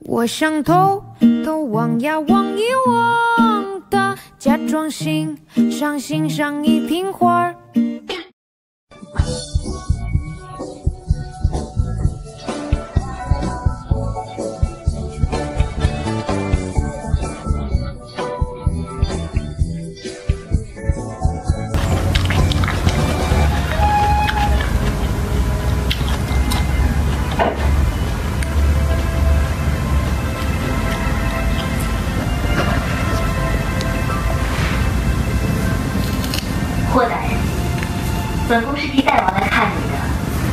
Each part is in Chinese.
我想偷偷望呀望一望的，假装欣赏一瓶花儿。 霍大人，本宫是替大王来看你的。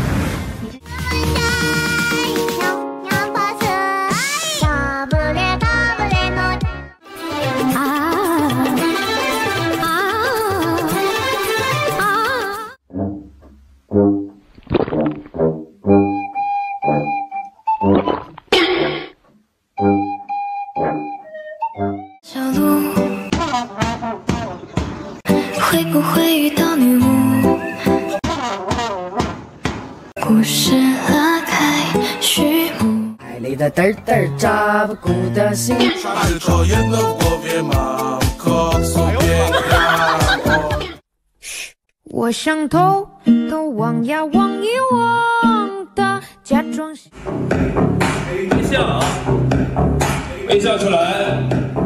小路会不会遇到女巫？故事拉开序幕。 爱里的嘚嘚扎不住的心。 我想偷偷望呀望一望的，假装微笑啊，微笑出来。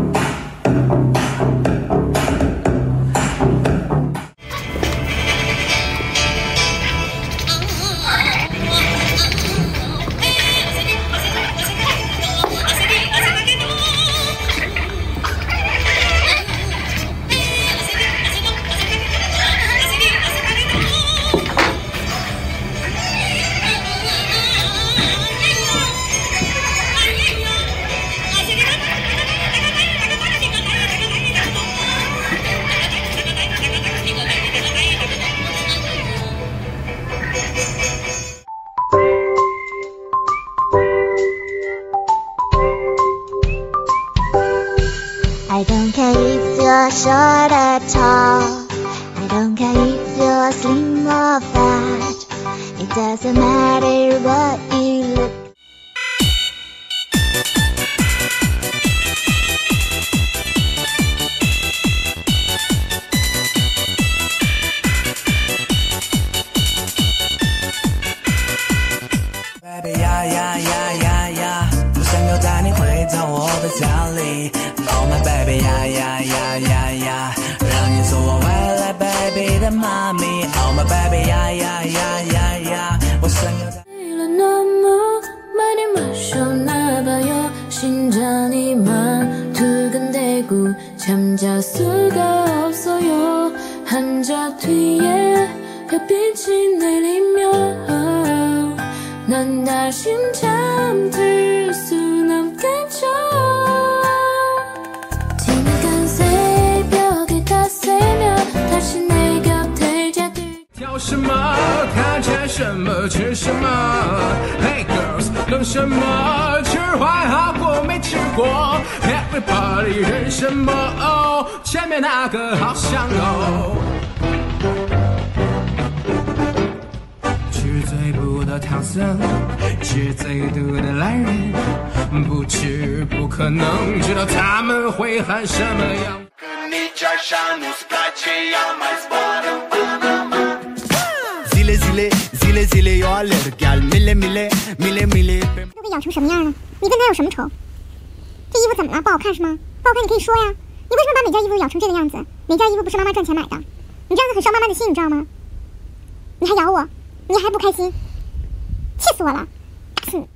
I don't care if you're short or tall. I don't care if you're slim or fat. It doesn't matter what you look. Baby 呀呀呀呀呀，我想要带你回到我的家里。Oh my baby 呀呀呀呀呀，让你做我未来 baby 的妈咪。Oh my baby 呀呀呀呀呀，我想要带。 너무 많이 마셨나 봐요. 심장이만 두근대고 잠잘 수가 없어요. 한자 뒤에 햇빛이 내리면 난 다시 잠들 순 없겠죠. 지나간 새벽에 닿으면 다시 내 곁을 잡을 挑什么？看见什么？吃什么 ？Hey girls， 等什么？吃坏好过没吃过 ？Everybody 认什么？哦，前面那个好香哦。吃最补的唐僧，吃最毒的懒人，不吃不可能知道他们会喊什么样。 zile eu alerg al mile 都给咬成什么样了？你跟他有什么仇？这衣服怎么了？不好看是吗？不好看你可以说呀。你为什么把每件衣服都咬成这个样子？每件衣服不是妈妈赚钱买的，你这样子很伤妈妈的心，你知道吗？你还咬我，你还不开心？气死我了！哼。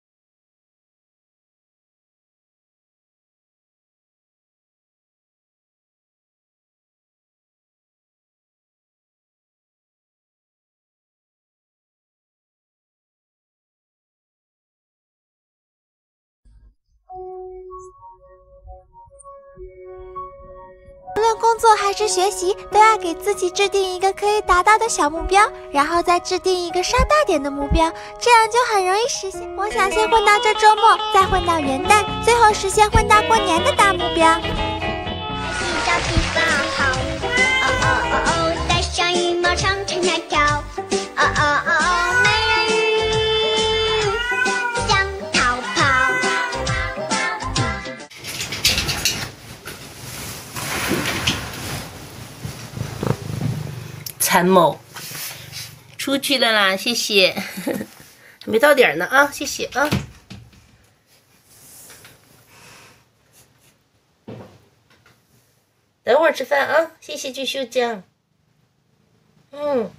无论工作还是学习，都要给自己制定一个可以达到的小目标，然后再制定一个稍大点的目标，这样就很容易实现。我想先混到这周末，再混到元旦，最后实现混到过年的大目标。 找地方好玩，哦哦哦哦，带上羽毛长长跳跳，哦哦哦哦，美人鱼想逃跑。 参谋。出去了啦，谢谢，还没到点呢啊，谢谢啊。等会儿吃饭啊，谢谢巨秀酱。